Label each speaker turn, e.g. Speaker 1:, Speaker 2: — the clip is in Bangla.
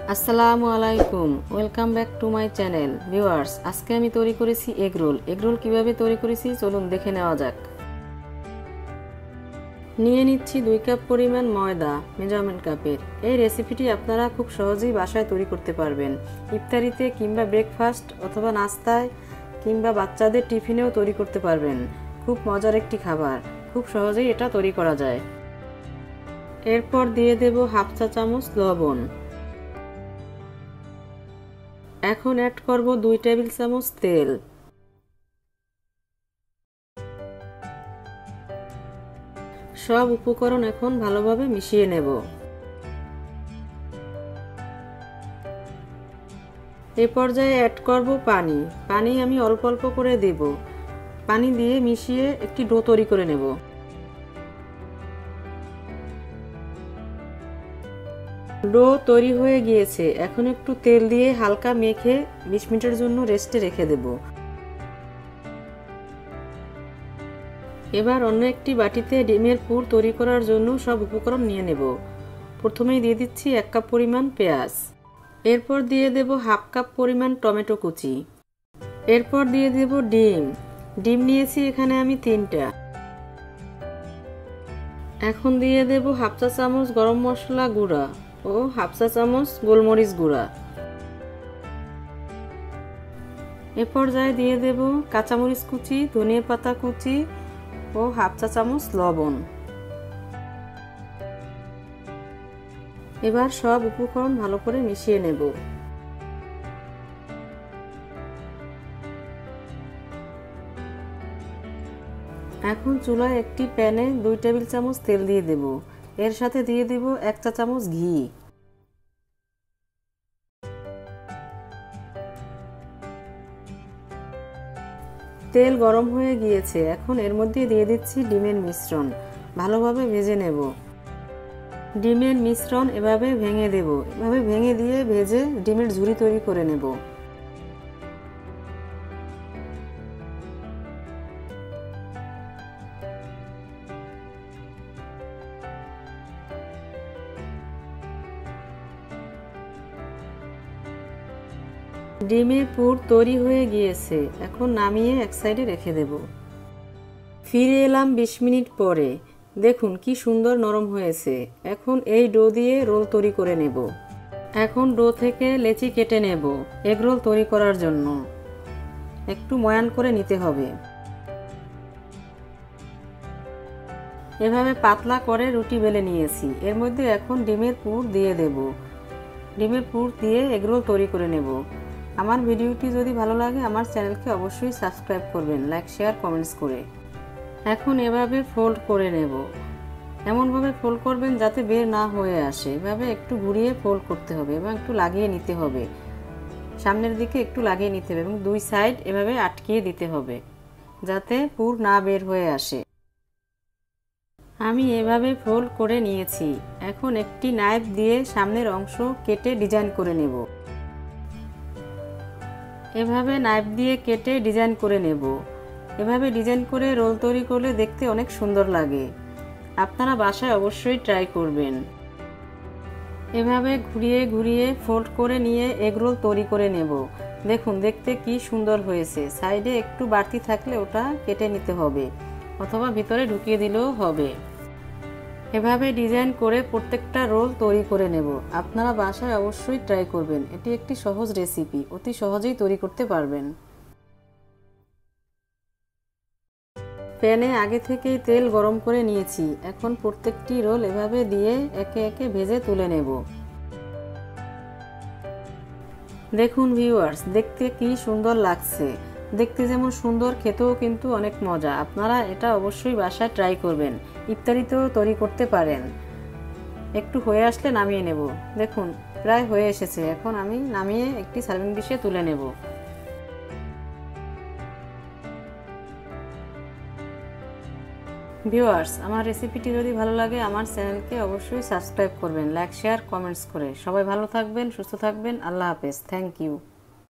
Speaker 1: আসসালামু আলাইকুম, welcome back to my channel viewers. আজকে আমি তৈরি করেছি এগ রোল। এগ রোল কীভাবে তৈরি করেছি চলুন দেখে নেওয়া যাক। নিয়ে নিচ্ছি 2 কাপ পরিমাণ ময়দা মেজারমেন্ট কাপের। এই রেসিপিটি আপনারা খুব সহজেই বাসায় তৈরি করতে পারবেন। ইফতারিতে কিংবা ব্রেকফাস্ট অথবা নাস্তায় কিংবা বাচ্চাদের টিফিনেও তৈরি করতে পারবেন। খুব মজার একটি খাবার, খুব সহজেই এটা তৈরি করা যায়। এরপর দিয়ে দেব হাফ চা চামচ লবণ। এখন অ্যাড করব 2 টেবিল চামচ তেল। সব উপকরণ এখন ভালোভাবে মিশিয়ে নেব। এই পর্যায়ে অ্যাড করব পানি। পানি আমি অল্প অল্প করে দেব। পানি দিয়ে মিশিয়ে একটি ডো তৈরি করে নেব। ডো তৈরি হয়ে গিয়েছে। এখন একটু তেল দিয়ে হালকা মেখে 20 মিনিটের জন্য রেস্টে রেখে দেব। এবার অন্য একটি বাটিতে ডিমের পুর তৈরি করার জন্য সব উপকরণ নিয়ে নেব। প্রথমেই দিয়ে দিচ্ছি 1 কাপ পরিমাণ পেঁয়াজ। এরপর দিয়ে দেব হাফ কাপ পরিমাণ টমেটো কুচি। এরপর দিয়ে দেব ডিম। ডিম নিয়েছি এখানে আমি 3টা। এখন দিয়ে দেব হাফ চা চামচ গরম মশলা গুঁড়া ও হাফ চা চামচ গোলমরিচ গুঁড়া। এ পর্যায়ে দিয়ে দেব কাঁচামরিচ কুচি, ধনিয়া পাতা কুচি ও হাফ চা চামচ লবণ। এবার সব উপকরণ ভালো করে মিশিয়ে নেব। এখন চুলায় একটি প্যানে 2 টেবিল চামচ তেল দিয়ে দেব। এর সাথে দিয়ে দেব 1 চা চামচ ঘি। তেল গরম হয়ে গিয়েছে। এখন এর মধ্যে দিয়ে দিচ্ছি ডিমের মিশ্রণ। ভালোভাবে ভেজে নেব। ডিমের মিশ্রণ এভাবে ভেঙে দেব। এভাবে ভেঙে দিয়ে ভেজে ডিমের ঝুরি তৈরি করে নেব। ডিমের পুর তৈরি হয়ে গিয়েছে। এখন নামিয়ে এক সাইডে রেখে দেব। ফিরে এলাম 20 মিনিট পরে। দেখুন কি সুন্দর নরম হয়েছে। এখন এই ডো দিয়ে রোল তৈরি করে নেব। এখন ডো থেকে লেচি কেটে নেব। এগ রোল তৈরি করার জন্য একটু ময়ান করে নিতে হবে। এভাবে পাতলা করে রুটি বেলে নিয়েছি। এর মধ্যে এখন ডিমের পুর দিয়ে দেব। ডিমের পুর দিয়ে এগ রোল তৈরি করে নেব। আমার ভিডিওটি যদি ভালো লাগে আমার চ্যানেলকে অবশ্যই সাবস্ক্রাইব করবেন, লাইক শেয়ার কমেন্টস করে। এখন এভাবে ফোল্ড করে নেব। এমনভাবে ফোল্ড করবেন যাতে বের না হয়ে আসে। এভাবে একটু ঘুরিয়ে ফোল্ড করতে হবে এবং একটু লাগিয়ে নিতে হবে। সামনের দিকে একটু লাগিয়ে নিতে হবে এবং 2 সাইড এভাবে আটকিয়ে দিতে হবে যাতে পুর না বের হয়ে আসে। আমি এভাবে ফোল্ড করে নিয়েছি। এখন একটি নাইফ দিয়ে সামনের অংশ কেটে ডিজাইন করে নেব। এভাবে নাইফ দিয়ে কেটে ডিজাইন করে নেব। এভাবে ডিজাইন করে রোল তৈরি করলে দেখতে অনেক সুন্দর লাগে। আপনারা বাসায় অবশ্যই ট্রাই করবেন। এভাবে ঘুরিয়ে ঘুরিয়ে ফোল্ড করে নিয়ে এগ রোল তৈরি করে নেব। দেখুন দেখতে কি সুন্দর হয়েছে। সাইডে একটু বাড়তি থাকলে ওটা কেটে নিতে হবে অথবা ভিতরে ঢুকিয়ে দিলেও হবে। এভাবে ডিজাইন করে প্রত্যেকটা রোল তৈরি করে নেব। আপনারা বাসায় অবশ্যই ট্রাই করবেন। এটি একটি সহজ রেসিপি, অতি সহজেই তৈরি করতে পারবেন। প্যানে আগে থেকেই তেল গরম করে নিয়েছি। এখন প্রত্যেকটি রোল এভাবে দিয়ে একে একে ভেজে তুলে নেব। দেখুন ভিউয়ার্স, দেখতে কি সুন্দর লাগছে। দেখতে যেমন সুন্দর, খেতেও কিন্তু অনেক মজা। আপনারা এটা অবশ্যই বাসায় ট্রাই করবেন। ইফতারিতেও তৈরি করতে পারেন। একটু হয়ে আসলে নামিয়ে নেব। দেখুন প্রায় হয়ে এসেছে। এখন আমি নামিয়ে একটি সার্ভিং ডিশে তুলে নেব। ভিউয়ার্স, আমার রেসিপিটি যদি ভালো লাগে আমার চ্যানেলকে অবশ্যই সাবস্ক্রাইব করবেন, লাইক শেয়ার কমেন্টস করে। সবাই ভালো থাকবেন, সুস্থ থাকবেন। আল্লাহ হাফেজ। Thank you.